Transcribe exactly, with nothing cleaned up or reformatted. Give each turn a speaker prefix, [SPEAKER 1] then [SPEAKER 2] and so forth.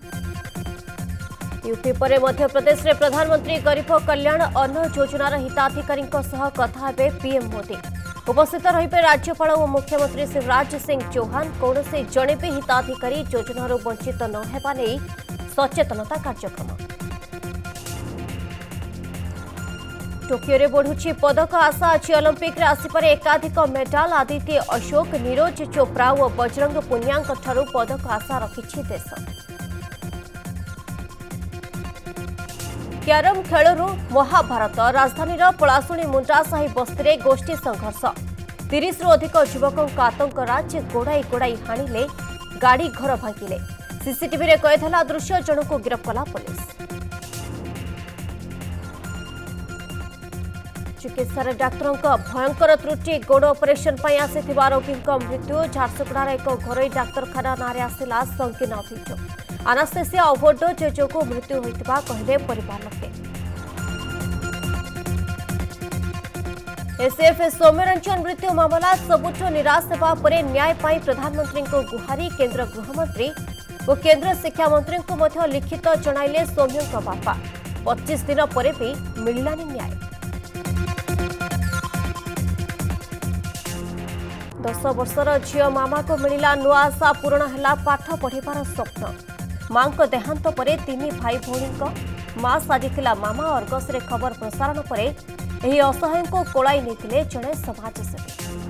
[SPEAKER 1] UP पर मध्य प्रदेश में प्रधानमंत्री गरीब कल्याण अन्न योजनार हिताधिकारी कथा हेबे पीएम मोदी। उपस्थित रहिबे राज्यपाल और मुख्यमंत्री शिवराज सिंह चौहान। कौन से जड़े भी हिताधिकारी योजनार वंचित न हेबा नै सचेतनता कार्यक्रम। टोकियो बढ़ुची पदक आशा अच्छी ओलंपिक आसपारे एकाधिक मेडाल। आदित्य अशोक नीरज चोप्रा और बजरंग पुनिया पदक आशा रखी देश। क्यारम खेलु महाभारत। राजधानी पलाशुणी मुंड्रासाही बस्ती गोष्ठी संघर्ष। तीस रु अधिक युवकों आतंक राज्य गोड़ाई गोड़ाई हाणिले गाड़ी घर भांगिले। सीसीटीवी रे कैद होला दृश्य जन को गिरफ्त कला पुलिस। चिकित्सा डाक्तरों भयंकर त्रुटि। गोड़ ऑपरेशन पर आसीथिबा रोगी मृत्यु। झारसुगुड़ार एक घरोई डाक्तरखाना नारे आसिला संकीर्ण अभियोग। अनास्थेसिया ओभरडोज जोगु मृत्यु होइतिबा कहिले परिवार लोके। एसएफ सौम्यरंजन मृत्यु मामला सबुठ निराश हेबा परे न्याय पाई प्रधानमंत्री को गुहारी। केंद्र गृहमंत्री और केंद्र शिक्षा मंत्री को मध्य लिखित जणाइले सौम्य बापा। पच्चीस दिन परे भी मिललानी न्याय। दस वर्षर झियो मामा को मिला नुआ आशा पूरण है पाठ पढ़िबार स्वप्न। मां को देहांत परे तीन भाई भौणी मां साजिथिला मामा। अर्गस रे खबर प्रसारण परे एही असहाय को कोलाई नेतिले जणे समाजसेवी।